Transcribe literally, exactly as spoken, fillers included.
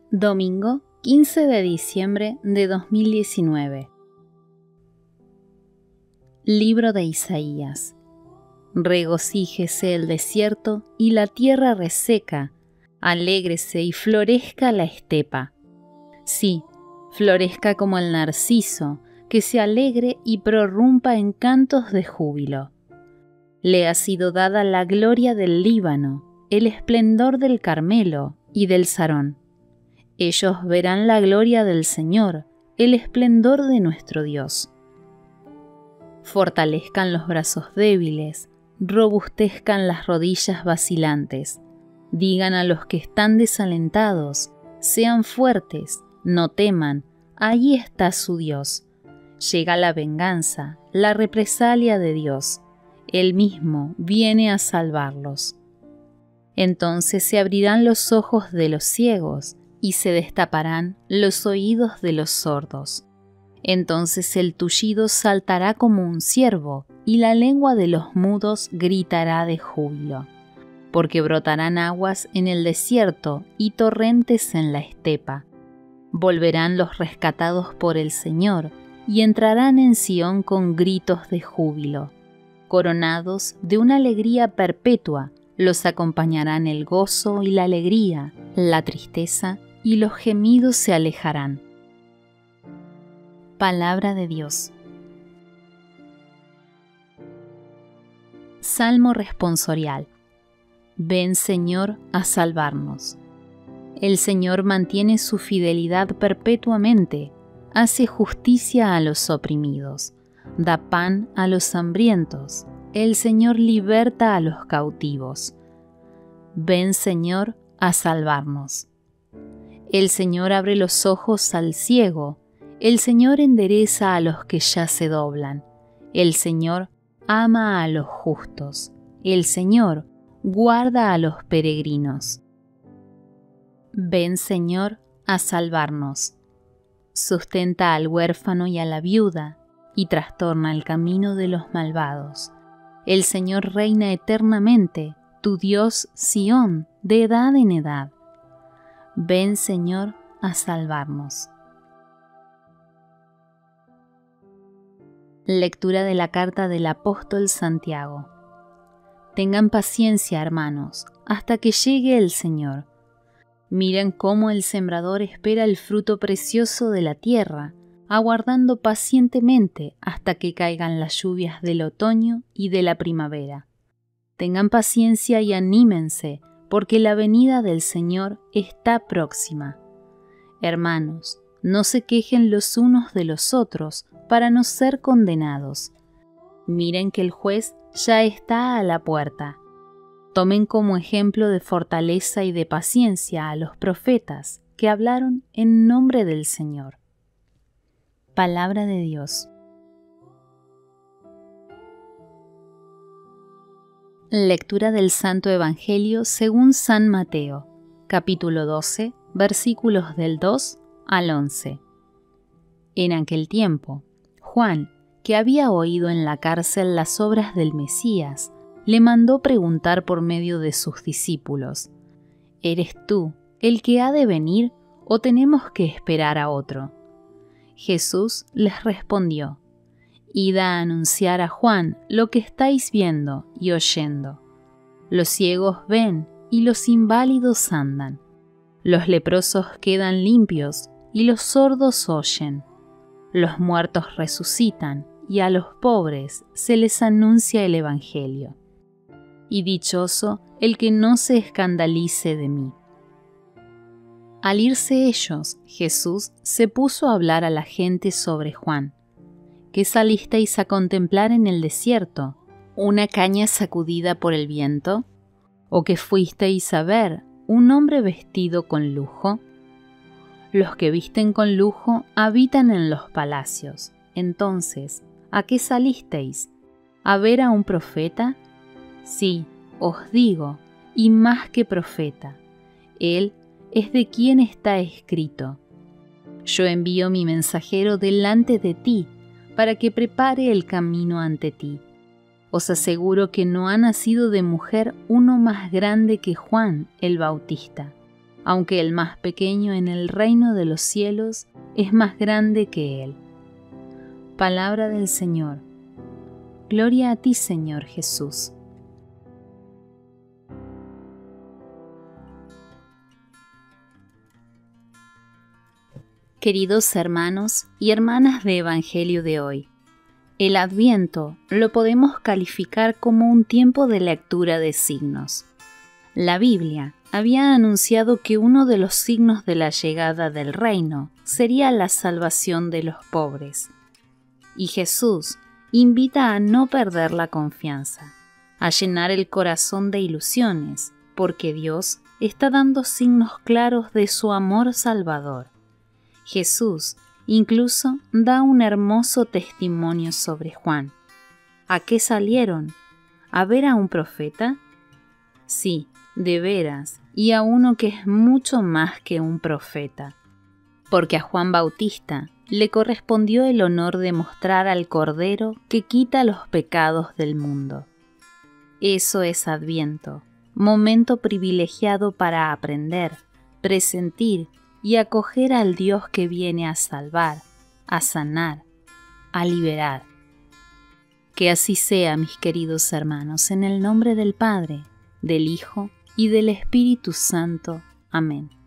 Domingo quince de diciembre de dos mil diecinueve. Libro de Isaías. Regocíjese el desierto y la tierra reseca, alégrese y florezca la estepa. Sí, florezca como el narciso, que se alegre y prorrumpa en cantos de júbilo. Le ha sido dada la gloria del Líbano, el esplendor del Carmelo y del Sarón. Ellos verán la gloria del Señor, el esplendor de nuestro Dios. Fortalezcan los brazos débiles, robustezcan las rodillas vacilantes. Digan a los que están desalentados, sean fuertes, no teman, ahí está su Dios. Llega la venganza, la represalia de Dios. Él mismo viene a salvarlos. Entonces se abrirán los ojos de los ciegos y se destaparán los oídos de los sordos. Entonces el tullido saltará como un ciervo y la lengua de los mudos gritará de júbilo, porque brotarán aguas en el desierto y torrentes en la estepa. Volverán los rescatados por el Señor y entrarán en Sión con gritos de júbilo. Coronados de una alegría perpetua, los acompañarán el gozo y la alegría, la tristeza y los gemidos se alejarán. Palabra de Dios. Salmo responsorial. Ven, Señor, a salvarnos. El Señor mantiene su fidelidad perpetuamente, hace justicia a los oprimidos, da pan a los hambrientos, el Señor liberta a los cautivos. Ven, Señor, a salvarnos. El Señor abre los ojos al ciego, el Señor endereza a los que ya se doblan, el Señor ama a los justos, el Señor guarda a los peregrinos. Ven, Señor, a salvarnos. Sustenta al huérfano y a la viuda, y trastorna el camino de los malvados. El Señor reina eternamente, tu Dios Sión, de edad en edad. Ven, Señor, a salvarnos. Lectura de la carta del apóstol Santiago. Tengan paciencia, hermanos, hasta que llegue el Señor. Miren cómo el sembrador espera el fruto precioso de la tierra, aguardando pacientemente hasta que caigan las lluvias del otoño y de la primavera. Tengan paciencia y anímense, porque la venida del Señor está próxima. Hermanos, no se quejen los unos de los otros para no ser condenados. Miren que el juez ya está a la puerta. Tomen como ejemplo de fortaleza y de paciencia a los profetas que hablaron en nombre del Señor. Palabra de Dios. Lectura del Santo Evangelio según San Mateo, capítulo doce, versículos del dos al once. En aquel tiempo, Juan, que había oído en la cárcel las obras del Mesías, le mandó preguntar por medio de sus discípulos: ¿Eres tú el que ha de venir o tenemos que esperar a otro? Jesús les respondió: Id a anunciar a Juan lo que estáis viendo y oyendo. Los ciegos ven y los inválidos andan. Los leprosos quedan limpios y los sordos oyen. Los muertos resucitan y a los pobres se les anuncia el Evangelio. Y dichoso el que no se escandalice de mí. Al irse ellos, Jesús se puso a hablar a la gente sobre Juan. ¿Qué salisteis a contemplar en el desierto? ¿Una caña sacudida por el viento? ¿O qué fuisteis a ver? ¿Un hombre vestido con lujo? Los que visten con lujo habitan en los palacios. Entonces, ¿a qué salisteis? ¿A ver a un profeta? Sí, os digo, y más que profeta. Él es de quien está escrito: Yo envío mi mensajero delante de ti, para que prepare el camino ante ti. Os aseguro que no ha nacido de mujer uno más grande que Juan el Bautista, aunque el más pequeño en el reino de los cielos es más grande que él. Palabra del Señor. Gloria a ti, Señor Jesús. Queridos hermanos y hermanas de Evangelio de hoy, el Adviento lo podemos calificar como un tiempo de lectura de signos. La Biblia había anunciado que uno de los signos de la llegada del reino sería la salvación de los pobres. Y Jesús invita a no perder la confianza, a llenar el corazón de ilusiones, porque Dios está dando signos claros de su amor salvador. Jesús incluso da un hermoso testimonio sobre Juan. ¿A qué salieron? ¿A ver a un profeta? Sí, de veras, y a uno que es mucho más que un profeta. Porque a Juan Bautista le correspondió el honor de mostrar al Cordero que quita los pecados del mundo. Eso es Adviento, momento privilegiado para aprender, presentir y acoger al Dios que viene a salvar, a sanar, a liberar. Que así sea, mis queridos hermanos, en el nombre del Padre, del Hijo y del Espíritu Santo. Amén.